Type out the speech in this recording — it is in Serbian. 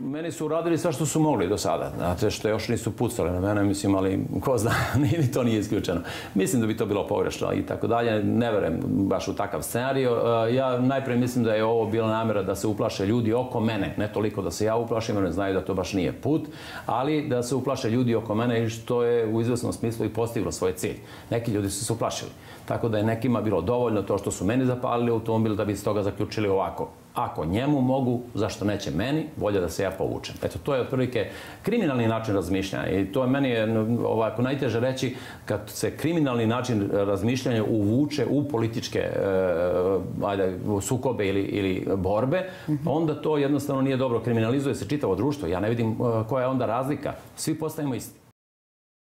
Meni su uradili sve što su mogli do sada. Znate, što još nisu pucali na mene, mislim, ali ko zna, ni to nije isključeno. Mislim da bi to bilo pogrešno i tako dalje. Ne verujem baš u takav scenario. Ja najprije mislim da je ovo bila namjera da se uplaše ljudi oko mene. Ne toliko da se ja uplašim, jer ne znaju da to baš nije put, ali da se uplaše ljudi oko mene i što je u izvesnom smislu i postiglo svoj cilj. Neki ljudi su se uplašili. Tako da je nekima bilo dovoljno to što su meni zapalili automobil da bi iz toga zaključili ovako. Ako njemu mogu, zašto neće meni, bolje da se ja povučem. Eto, to je otprilike kriminalni način razmišljanja i to je meni ovako najteže reći kad se kriminalni način razmišljanja uvuče u političke sukobe ili borbe, onda to jednostavno nije dobro. Kriminalizuje se čitavo društvo. Ja ne vidim koja je onda razlika. Svi postajemo isti.